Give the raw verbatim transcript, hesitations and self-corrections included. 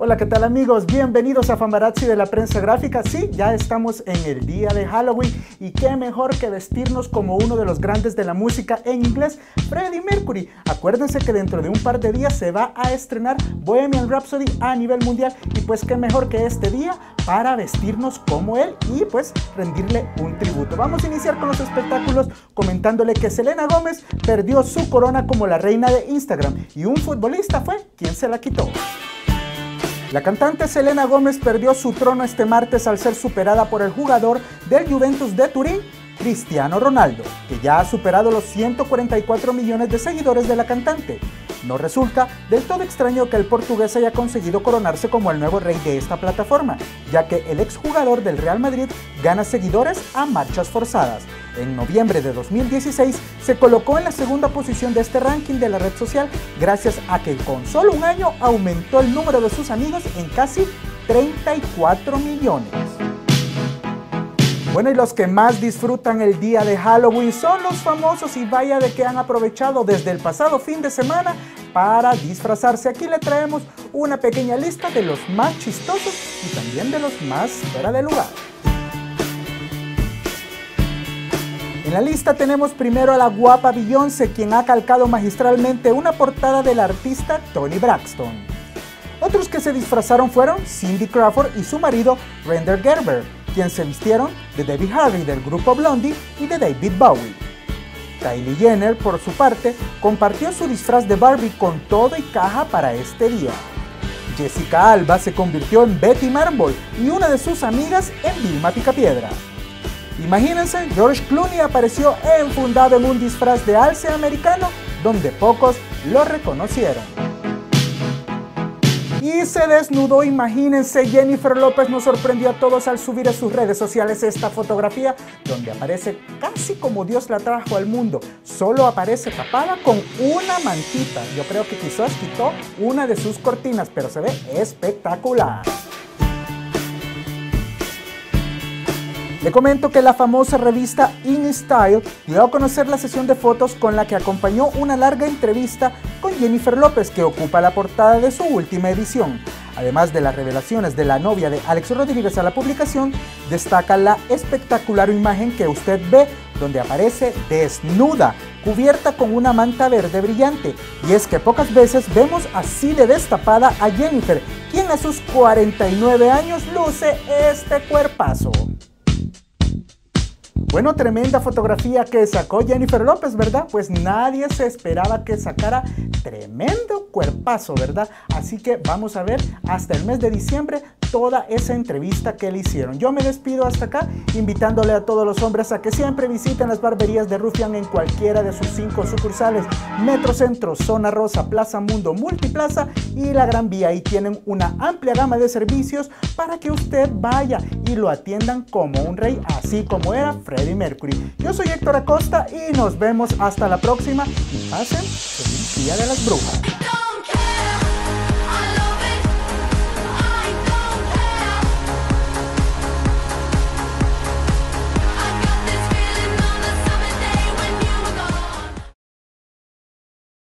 Hola, ¿qué tal amigos? Bienvenidos a Famarazzi de la Prensa Gráfica. Sí, ya estamos en el día de Halloween y qué mejor que vestirnos como uno de los grandes de la música en inglés, Freddie Mercury. Acuérdense que dentro de un par de días se va a estrenar Bohemian Rhapsody a nivel mundial y pues qué mejor que este día para vestirnos como él y pues rendirle un tributo. Vamos a iniciar con los espectáculos comentándole que Selena Gómez perdió su corona como la reina de Instagram y un futbolista fue quien se la quitó. La cantante Selena Gómez perdió su trono este martes al ser superada por el jugador del Juventus de Turín, Cristiano Ronaldo, que ya ha superado los ciento cuarenta y cuatro millones de seguidores de la cantante. No resulta del todo extraño que el portugués haya conseguido coronarse como el nuevo rey de esta plataforma, ya que el exjugador del Real Madrid gana seguidores a marchas forzadas. En noviembre de dos mil dieciséis se colocó en la segunda posición de este ranking de la red social gracias a que con solo un año aumentó el número de sus amigos en casi treinta y cuatro millones. Bueno, y los que más disfrutan el día de Halloween son los famosos y vaya de que han aprovechado desde el pasado fin de semana para disfrazarse. Aquí le traemos una pequeña lista de los más chistosos y también de los más fuera de lugar. En la lista tenemos primero a la guapa Beyoncé, quien ha calcado magistralmente una portada del artista Toni Braxton. Otros que se disfrazaron fueron Cindy Crawford y su marido Randall Gerber, quien se vistieron de Debbie Harry del grupo Blondie y de David Bowie. Kylie Jenner, por su parte, compartió su disfraz de Barbie con todo y caja para este día. Jessica Alba se convirtió en Betty Marble y una de sus amigas en Vilma Picapiedra. Imagínense, George Clooney apareció enfundado en un disfraz de alce americano donde pocos lo reconocieron. Y se desnudó, imagínense, Jennifer López nos sorprendió a todos al subir a sus redes sociales esta fotografía donde aparece casi como Dios la trajo al mundo. Solo aparece tapada con una mantita. Yo creo que quizás quitó una de sus cortinas, pero se ve espectacular. Le comento que la famosa revista InStyle dio a conocer la sesión de fotos con la que acompañó una larga entrevista con Jennifer López, que ocupa la portada de su última edición. Además de las revelaciones de la novia de Alex Rodríguez a la publicación, destaca la espectacular imagen que usted ve, donde aparece desnuda, cubierta con una manta verde brillante. Y es que pocas veces vemos así de destapada a Jennifer, quien a sus cuarenta y nueve años luce este cuerpazo. Bueno, tremenda fotografía que sacó Jennifer López, ¿verdad? Pues nadie se esperaba que sacara tremendo cuerpazo, ¿verdad? Así que vamos a ver hasta el mes de diciembre toda esa entrevista que le hicieron. Yo me despido hasta acá, invitándole a todos los hombres a que siempre visiten las barberías de Rufián en cualquiera de sus cinco sucursales: Metrocentro, Zona Rosa, Plaza Mundo, Multiplaza y La Gran Vía. Y tienen una amplia gama de servicios para que usted vaya y lo atiendan como un rey, así como era Freddie Mercury. Yo soy Héctor Acosta y nos vemos hasta la próxima y pasen feliz Día de las Brujas.